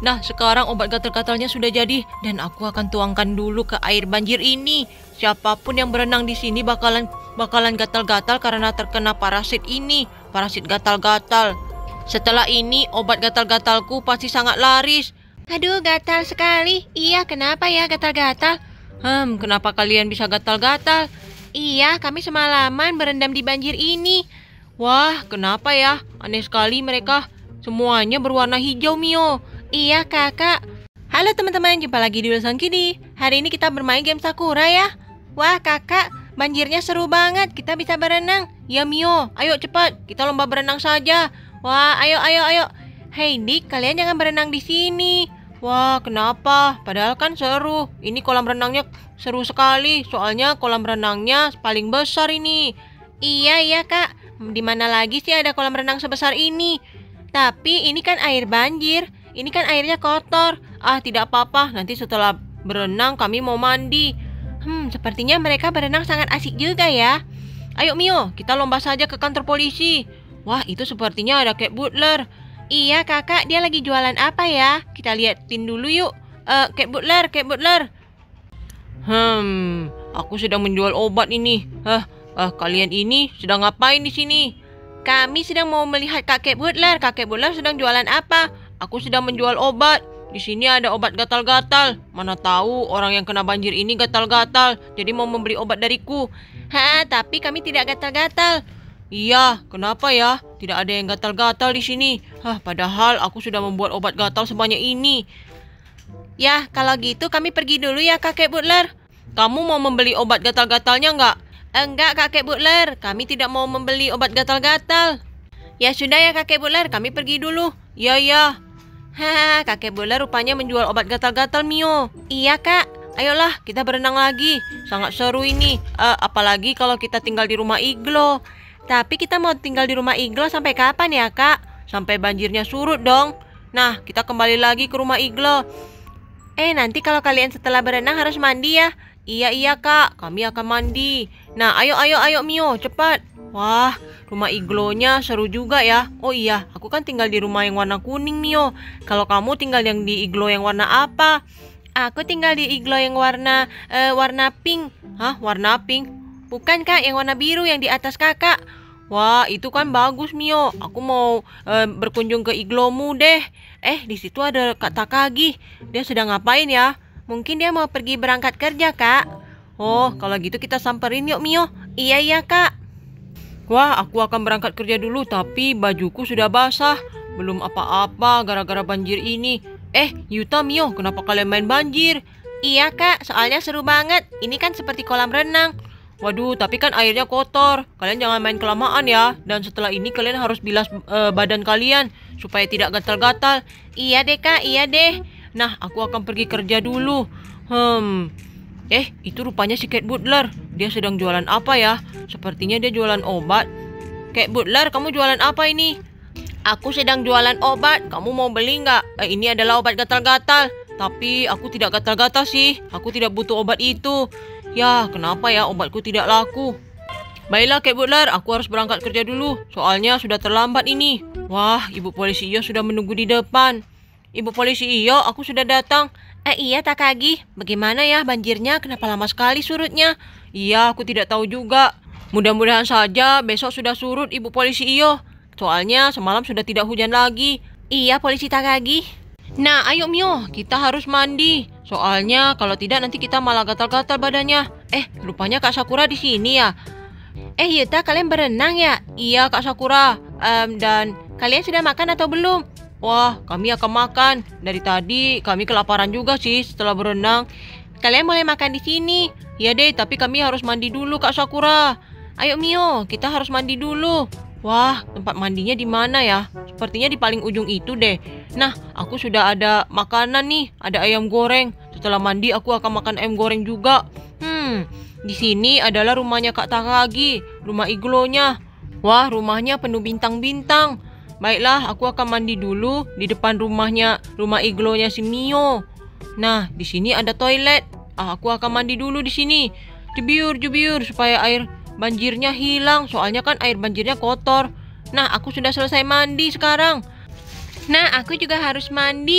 Nah, sekarang obat gatal-gatalnya sudah jadi dan aku akan tuangkan dulu ke air banjir ini. Siapapun yang berenang di sini bakalan gatal-gatal karena terkena parasit ini, parasit gatal-gatal. Setelah ini obat gatal-gatalku pasti sangat laris. Aduh, gatal sekali. Iya, kenapa ya gatal-gatal? Kenapa kalian bisa gatal-gatal? Iya, kami semalaman berendam di banjir ini. Wah, kenapa ya? Aneh sekali mereka. Semuanya berwarna hijau, Mio. Iya, kakak. Halo teman-teman, jumpa lagi di Wilson Kiddy. Hari ini kita bermain game Sakura ya. Wah, kakak, banjirnya seru banget. Kita bisa berenang. Ya, Mio. Ayo cepat, kita lomba berenang saja. Wah, ayo. Hei, Dik, kalian jangan berenang di sini. Wah, kenapa? Padahal kan seru. Ini kolam renangnya seru sekali. Soalnya kolam renangnya paling besar ini. Iya, Kak. Di mana lagi sih ada kolam renang sebesar ini? Tapi ini kan air banjir. Ini kan airnya kotor. Ah, tidak apa-apa. Nanti setelah berenang kami mau mandi. Sepertinya mereka berenang sangat asik juga ya. Ayo Mio, kita lomba saja ke kantor polisi. Wah, itu sepertinya ada Kate Butler. Iya kakak, dia lagi jualan apa ya? Kita liatin dulu yuk. Kate Butler. Aku sedang menjual obat ini. Kalian ini sedang ngapain di sini? Kami sedang mau melihat Kak Kate Butler. Kak Kate Butler sedang jualan apa? Aku sedang menjual obat. Di sini ada obat gatal-gatal. Mana tahu orang yang kena banjir ini gatal-gatal. Jadi mau membeli obat dariku. Tapi kami tidak gatal-gatal. Iya, kenapa ya? Tidak ada yang gatal-gatal di sini. Padahal aku sudah membuat obat gatal sebanyak ini. Ya, kalau gitu kami pergi dulu ya Kak Kate Butler. Kamu mau membeli obat gatal-gatalnya nggak? Enggak Kak Kate Butler, kami tidak mau membeli obat gatal-gatal. Ya sudah ya Kak Kate Butler, kami pergi dulu. Ya. Kak Kate Butler rupanya menjual obat gatal-gatal, Mio. Iya kak, ayolah kita berenang lagi. Sangat seru ini. Apalagi kalau kita tinggal di rumah iglo. Tapi kita mau tinggal di rumah iglo sampai kapan ya kak? Sampai banjirnya surut dong. Nah, kita kembali lagi ke rumah iglo. Nanti kalau kalian setelah berenang harus mandi ya? Iya kak, kami akan mandi. Nah, ayo Mio, cepat. Wah, rumah iglonya seru juga ya. Oh iya, aku kan tinggal di rumah yang warna kuning, Mio. Kalau kamu tinggal yang di iglo yang warna apa? Aku tinggal di iglo yang warna pink. Warna pink? Bukan kak, yang warna biru yang di atas kakak. Wah, itu kan bagus, Mio. Aku mau berkunjung ke iglomu deh. Di situ ada Kak Takagi. Dia sedang ngapain ya? Mungkin dia mau pergi berangkat kerja, Kak. Oh, kalau gitu kita samperin yuk, Mio. Iya, Kak. Wah, aku akan berangkat kerja dulu, tapi bajuku sudah basah. Belum apa-apa gara-gara banjir ini. Yuta, Mio, kenapa kalian main banjir? Iya, Kak. Soalnya seru banget. Ini kan seperti kolam renang. Waduh, tapi kan airnya kotor. Kalian jangan main kelamaan ya. Dan setelah ini kalian harus bilas badan kalian supaya tidak gatal-gatal. Iya deh, Kak. Iya deh. Nah, aku akan pergi kerja dulu. Itu rupanya si Kate Butler. Dia sedang jualan apa ya? Sepertinya dia jualan obat. Kate Butler, kamu jualan apa ini? Aku sedang jualan obat. Kamu mau beli nggak? Ini adalah obat gatal-gatal. Tapi aku tidak gatal-gatal sih. Aku tidak butuh obat itu. Ya, kenapa ya obatku tidak laku? Baiklah Kate Butler, aku harus berangkat kerja dulu. Soalnya sudah terlambat ini. Wah, Ibu Polisi Iyo sudah menunggu di depan. Ibu Polisi Iyo, aku sudah datang. Iya Takagi, bagaimana ya banjirnya? Kenapa lama sekali surutnya? Iya, aku tidak tahu juga. Mudah-mudahan saja besok sudah surut Ibu Polisi Iyo. Soalnya semalam sudah tidak hujan lagi. Iya Polisi Takagi. Nah, ayo Mio, kita harus mandi. Soalnya kalau tidak nanti kita malah gatal-gatal badannya. Rupanya Kak Sakura di sini ya. Yuta, kalian berenang ya? Iya Kak Sakura. Dan kalian sudah makan atau belum? Wah, kami akan makan. Dari tadi kami kelaparan juga sih setelah berenang. Kalian boleh makan di sini. Ya deh, tapi kami harus mandi dulu Kak Sakura. Ayo Mio, kita harus mandi dulu. Wah, tempat mandinya di mana ya? Sepertinya di paling ujung itu deh. Nah, aku sudah ada makanan nih. Ada ayam goreng. Setelah mandi aku akan makan ayam goreng juga. Di sini adalah rumahnya Kak Takagi. Rumah iglonya. Wah, rumahnya penuh bintang-bintang. Baiklah, aku akan mandi dulu di depan rumah iglonya si Mio. Nah, di sini ada toilet. Aku akan mandi dulu di sini. Jebiur supaya air banjirnya hilang. Soalnya kan air banjirnya kotor. Nah, aku sudah selesai mandi sekarang. Nah, aku juga harus mandi.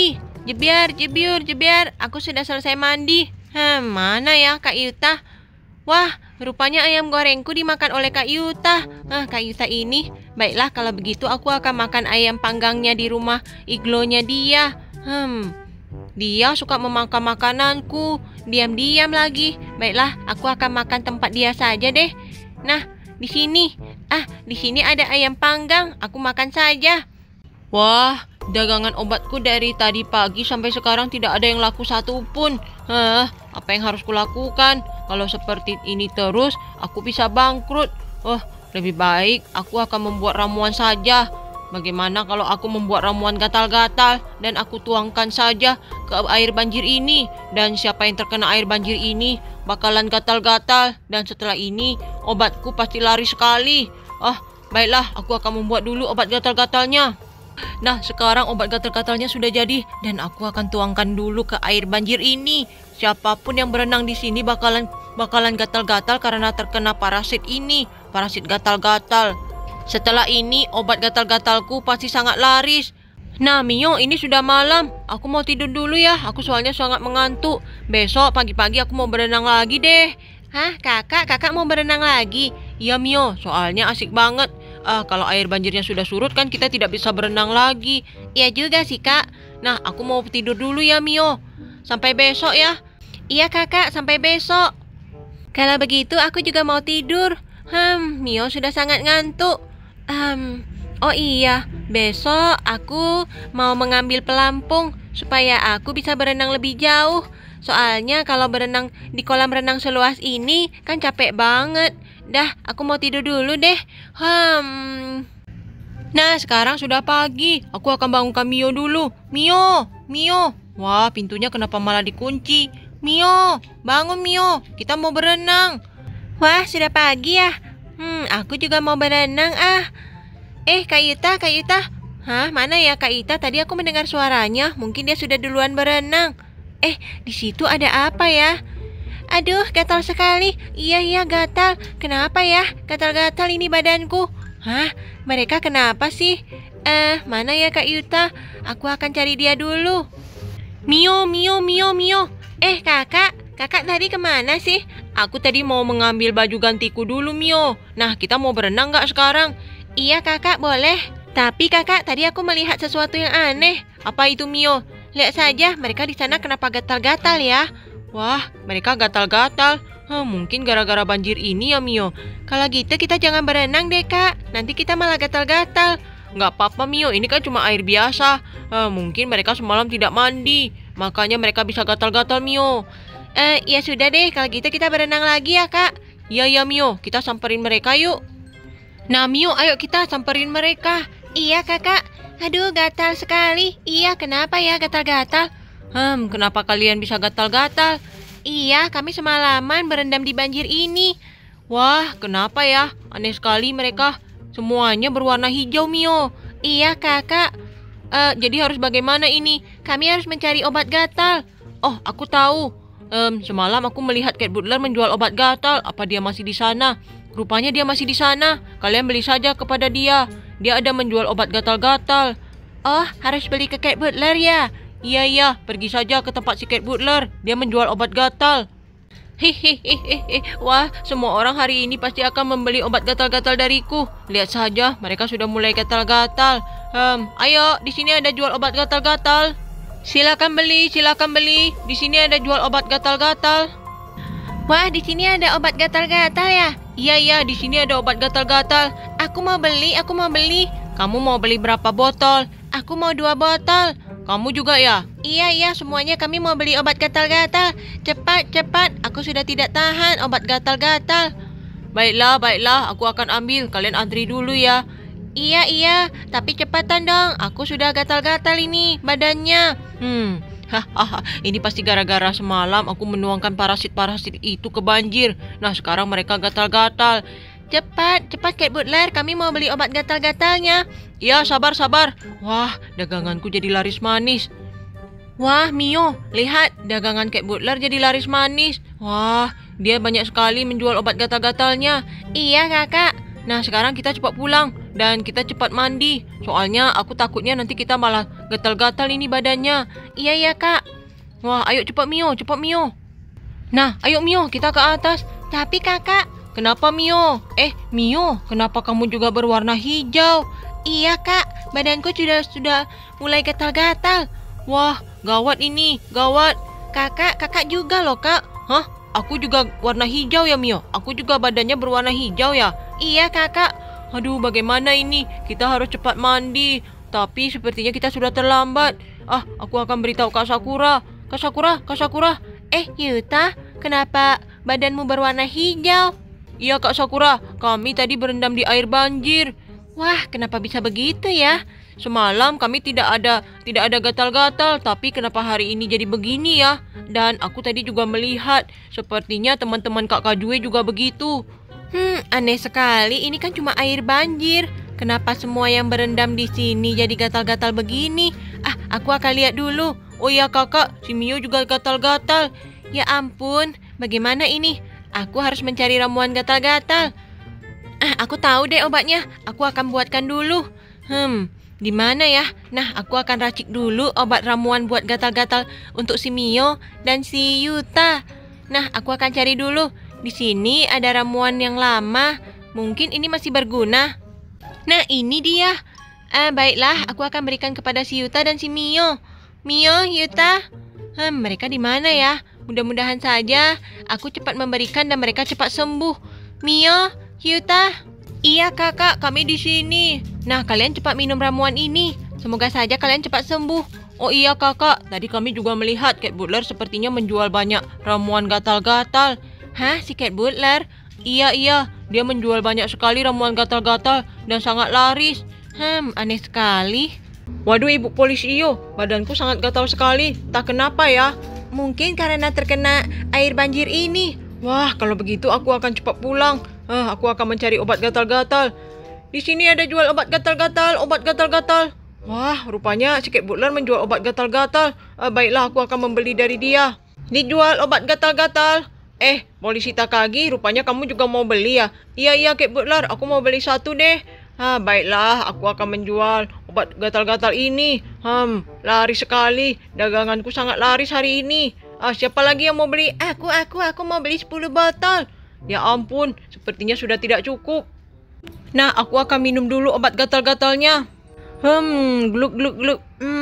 Jebiar, jebiur, jebiar. Aku sudah selesai mandi. Mana ya Kak Yuta? Wah, rupanya ayam gorengku dimakan oleh Kak Yuta. Kak Yuta ini. Baiklah, kalau begitu aku akan makan ayam panggangnya di rumah iglonya dia. Dia suka memakan makananku. Diam-diam lagi. Baiklah, aku akan makan tempat dia saja deh. Nah, di sini. Di sini ada ayam panggang. Aku makan saja. Wah, dagangan obatku dari tadi pagi sampai sekarang tidak ada yang laku satupun. Apa yang harus kulakukan? Kalau seperti ini terus, aku bisa bangkrut. Lebih baik aku akan membuat ramuan saja. Bagaimana kalau aku membuat ramuan gatal-gatal dan aku tuangkan saja ke air banjir ini? Dan siapa yang terkena air banjir ini bakalan gatal-gatal. Dan setelah ini obatku pasti lari sekali. Baiklah, aku akan membuat dulu obat gatal-gatalnya. Nah, sekarang obat gatal-gatalnya sudah jadi dan aku akan tuangkan dulu ke air banjir ini. Siapapun yang berenang di sini bakalan gatal-gatal karena terkena parasit ini, parasit gatal-gatal. Setelah ini obat gatal-gatalku pasti sangat laris. Nah, Mio, ini sudah malam. Aku mau tidur dulu ya. Aku soalnya sangat mengantuk. Besok pagi-pagi aku mau berenang lagi deh. Kakak mau berenang lagi? Iya, Mio, soalnya asik banget. Kalau air banjirnya sudah surut kan kita tidak bisa berenang lagi. Iya juga sih, Kak. Nah, aku mau tidur dulu ya, Mio. Sampai besok ya. Iya, Kakak, sampai besok. Kalau begitu aku juga mau tidur. Mio sudah sangat ngantuk. Oh iya, besok aku mau mengambil pelampung supaya aku bisa berenang lebih jauh. Soalnya kalau berenang di kolam renang seluas ini kan capek banget. Dah, aku mau tidur dulu deh. Nah, sekarang sudah pagi. Aku akan bangunkan Mio dulu. Mio. Wah, pintunya kenapa malah dikunci? Mio, bangun Mio. Kita mau berenang. Wah, sudah pagi ya. Aku juga mau berenang Kak Yuta. Mana ya Kak Yuta? Tadi aku mendengar suaranya. Mungkin dia sudah duluan berenang. Di situ ada apa ya? Aduh, gatal sekali. Iya, gatal. Kenapa ya? Gatal-gatal ini badanku. Mereka kenapa sih? Mana ya Kak Yuta? Aku akan cari dia dulu. Mio. Kakak tadi kemana sih? Aku tadi mau mengambil baju gantiku dulu, Mio. Nah, kita mau berenang nggak sekarang? Iya, Kakak, boleh. Tapi Kakak, tadi aku melihat sesuatu yang aneh. Apa itu, Mio? Lihat saja, mereka di sana kenapa gatal-gatal ya? Wah, mereka gatal-gatal. Mungkin gara-gara banjir ini ya, Mio. Kalau gitu kita jangan berenang deh, Kak. Nanti kita malah gatal-gatal. Nggak apa-apa, Mio. Ini kan cuma air biasa. Mungkin mereka semalam tidak mandi. Makanya mereka bisa gatal-gatal, Mio. Ya sudah deh. Kalau gitu kita berenang lagi ya, Kak. Iya, Mio. Kita samperin mereka yuk. Nah, Mio, ayo kita samperin mereka. Iya, Kakak. Aduh, gatal sekali. Iya, kenapa ya gatal-gatal? Kenapa kalian bisa gatal-gatal? Iya, kami semalaman berendam di banjir ini. Wah, kenapa ya? Aneh sekali mereka. Semuanya berwarna hijau, Mio. Iya, Kakak. Jadi harus bagaimana ini? Kami harus mencari obat gatal. Oh, aku tahu. Semalam aku melihat Cat Butler menjual obat gatal. Apa dia masih di sana? Rupanya dia masih di sana. Kalian beli saja kepada dia. Dia ada menjual obat gatal-gatal. Oh, harus beli ke Cat Butler ya? Iya, pergi saja ke tempat si Cat Butler. Dia menjual obat gatal. Wah, semua orang hari ini pasti akan membeli obat gatal-gatal dariku. Lihat saja, mereka sudah mulai gatal-gatal. Ayo, di sini ada jual obat gatal-gatal. Silakan beli. Di sini ada jual obat gatal-gatal. Wah, di sini ada obat gatal-gatal ya? Iya, di sini ada obat gatal-gatal. Aku mau beli. Kamu mau beli berapa botol? Aku mau 2 botol. Kamu juga ya? Iya, semuanya kami mau beli obat gatal-gatal. Cepat. Aku sudah tidak tahan obat gatal-gatal. Baiklah, aku akan ambil. Kalian antri dulu ya. Iya, tapi cepatan dong. Aku sudah gatal-gatal ini badannya. Ini pasti gara-gara semalam aku menuangkan parasit-parasit itu ke banjir. Nah, sekarang mereka gatal-gatal. Cepat Cat Butler, kami mau beli obat gatal-gatalnya. Ya, sabar. Wah, daganganku jadi laris manis. Wah, Mio, lihat, dagangan Cat Butler jadi laris manis. Wah, dia banyak sekali menjual obat gatal-gatalnya. Iya, Kakak. Nah, sekarang kita cepat pulang. dan kita cepat mandi. Soalnya aku takutnya nanti kita malah gatal-gatal ini badannya. Iya ya Kak. Wah, ayo cepat Mio, cepat Mio. Nah, ayo Mio, kita ke atas. Tapi Kakak, kenapa Mio? Mio, kenapa kamu juga berwarna hijau? iya Kak, badanku sudah mulai gatal-gatal. Wah, gawat ini, gawat. Kakak juga loh Kak. Hah? Aku juga warna hijau ya Mio? Aku juga badannya berwarna hijau ya? Iya Kakak. Aduh, bagaimana ini? Kita harus cepat mandi. Tapi sepertinya kita sudah terlambat. Aku akan beritahu Kak Sakura. Kak Sakura. Yuta, kenapa badanmu berwarna hijau? Iya Kak Sakura, kami tadi berendam di air banjir. Wah, kenapa bisa begitu ya? Semalam kami tidak ada gatal-gatal, tapi kenapa hari ini jadi begini ya? Dan aku tadi juga melihat, sepertinya teman-teman Kak Kajue juga begitu. Aneh sekali, ini kan cuma air banjir. Kenapa semua yang berendam di sini jadi gatal-gatal begini? Aku akan lihat dulu. Oh iya Kakak, si Mio juga gatal-gatal. Ya ampun, bagaimana ini? Aku harus mencari ramuan gatal-gatal. Aku tahu deh obatnya. Aku akan buatkan dulu. Di mana ya? Nah, aku akan racik dulu obat ramuan buat gatal-gatal untuk si Mio dan si Yuta. Nah, aku akan cari dulu. Di sini ada ramuan yang lama. Mungkin ini masih berguna. Nah, ini dia. Baiklah, aku akan berikan kepada si Yuta dan si Mio. Mio, Yuta. Mereka di mana ya? Mudah-mudahan saja aku cepat memberikan dan mereka cepat sembuh. Mio, Yuta. Iya Kakak, kami di sini. Nah, kalian cepat minum ramuan ini. Semoga saja kalian cepat sembuh. Oh iya Kakak, tadi kami juga melihat Cat Butler sepertinya menjual banyak ramuan gatal-gatal. Hah, si Cat Butler? Iya, dia menjual banyak sekali ramuan gatal-gatal dan sangat laris. Aneh sekali. Waduh Ibu Polisi Iyo, badanku sangat gatal sekali. Tak kenapa ya? Mungkin karena terkena air banjir ini. Wah, kalau begitu aku akan cepat pulang. Aku akan mencari obat gatal-gatal. Di sini ada jual obat gatal-gatal, Wah, rupanya si Cat Butler menjual obat gatal-gatal. Baiklah, aku akan membeli dari dia. Dijual obat gatal-gatal. Polisi Takagi, rupanya kamu juga mau beli ya? Iya, Cat Butler, aku mau beli satu deh. Baiklah, aku akan menjual obat gatal-gatal ini. Laris sekali. Daganganku sangat laris hari ini. Siapa lagi yang mau beli? Aku mau beli 10 botol. Ya ampun, sepertinya sudah tidak cukup. Nah, aku akan minum dulu obat gatal-gatalnya. Gluk.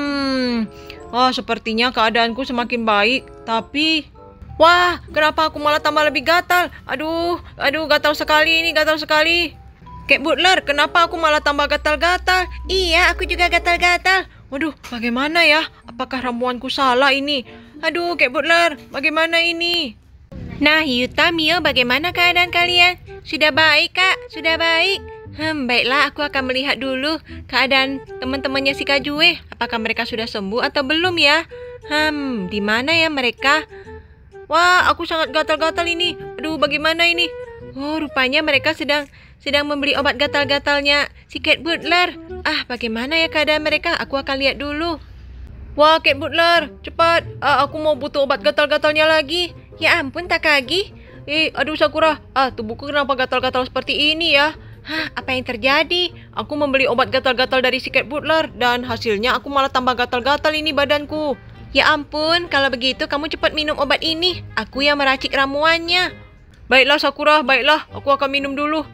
Sepertinya keadaanku semakin baik. Tapi, wah, kenapa aku malah tambah lebih gatal? Aduh, gatal sekali ini, gatal sekali. Cat Butler, kenapa aku malah tambah gatal-gatal? Iya, aku juga gatal-gatal. Waduh, bagaimana ya? Apakah ramuanku salah ini? Aduh, Cat Butler, bagaimana ini? Nah, Yuta, Mio, bagaimana keadaan kalian? Sudah baik, Kak? Sudah baik? Baiklah, aku akan melihat dulu keadaan teman-temannya si Kajue. Apakah mereka sudah sembuh atau belum ya? Di mana ya mereka? Wah, aku sangat gatal-gatal ini. Aduh, bagaimana ini? Oh, rupanya mereka sedang membeli obat gatal-gatalnya si Cat Butler. Bagaimana ya keadaan mereka? Aku akan lihat dulu. Wah, Cat Butler, cepat. Aku mau butuh obat gatal-gatalnya lagi. Ya ampun, Takagi. Aduh Sakura, tubuhku kenapa gatal-gatal seperti ini ya? Apa yang terjadi? Aku membeli obat gatal-gatal dari si Cat Butler dan hasilnya aku malah tambah gatal-gatal ini badanku. Ya ampun, kalau begitu kamu cepat minum obat ini. Aku yang meracik ramuannya. Baiklah Sakura, baiklah. Aku akan minum dulu.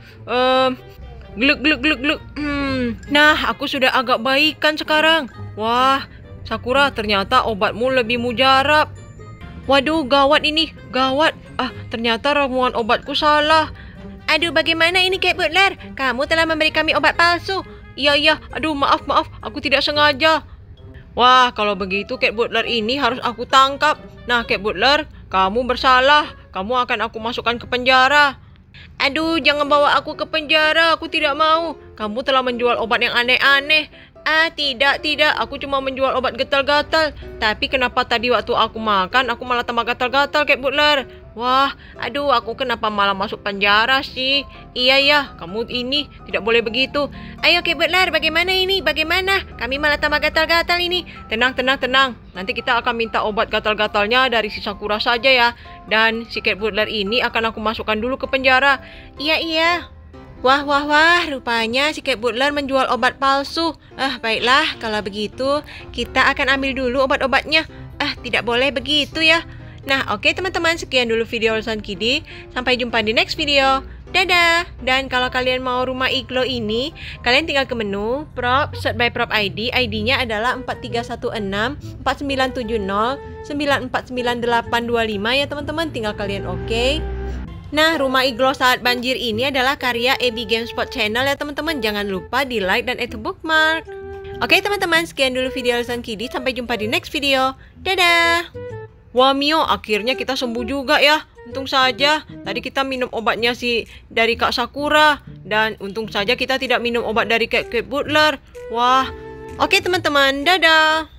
Gluk. Nah, aku sudah agak baikan sekarang. Wah, Sakura, ternyata obatmu lebih mujarab. Waduh, gawat ini, gawat. Ternyata ramuan obatku salah. Aduh, bagaimana ini Cat Butler? Kamu telah memberi kami obat palsu. Iya, aduh maaf, aku tidak sengaja. Wah, kalau begitu Cat Butler ini harus aku tangkap. Nah, Cat Butler, kamu bersalah. Kamu akan aku masukkan ke penjara. Aduh, jangan bawa aku ke penjara, aku tidak mau. Kamu telah menjual obat yang aneh-aneh. Tidak, aku cuma menjual obat gatal-gatal. Tapi kenapa tadi waktu aku makan, aku malah tambah gatal-gatal Cat Butler? Wah, aduh, aku kenapa malah masuk penjara sih? Iya, kamu ini tidak boleh begitu. Ayo Cat Butler, bagaimana ini? Bagaimana? Kami malah tambah gatal-gatal ini. Tenang. Nanti kita akan minta obat gatal-gatalnya dari si Sakura saja ya. Dan si Cat Butler ini akan aku masukkan dulu ke penjara. Iya. Wah, wah, wah, rupanya si Kate Butler menjual obat palsu. Baiklah, kalau begitu kita akan ambil dulu obat-obatnya. Tidak boleh begitu ya. Nah, oke teman-teman, sekian dulu video Lulusan Kidi. Sampai jumpa di next video. Dadah! Dan kalau kalian mau rumah iglo ini, kalian tinggal ke menu Prop, search by Prop ID. ID-nya adalah 4316 4970 949825 ya teman-teman. Tinggal kalian oke. Nah, rumah iglo saat banjir ini adalah karya AB Gamespot Channel ya teman-teman. Jangan lupa di like dan add to bookmark. Oke teman-teman, sekian dulu video Lulusan Kidi. Sampai jumpa di next video. Dadah! Wah Mio, akhirnya kita sembuh juga ya. Untung saja tadi kita minum obatnya dari Kak Sakura. Dan untung saja kita tidak minum obat dari Kate Butler. Wah, Oke teman-teman, dadah!